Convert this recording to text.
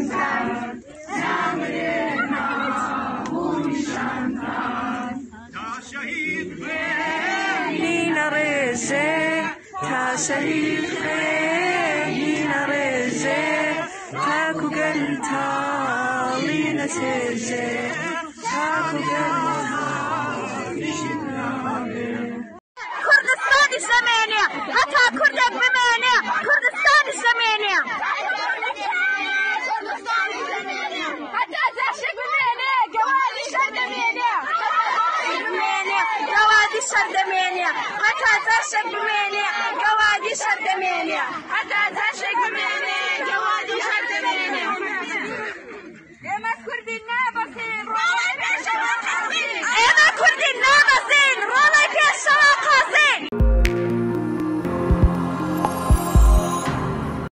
شهيد خينا رزي تاكو قلتا لينا تزي تاكو قلتا لينا كردستان الزمانية حتى كرد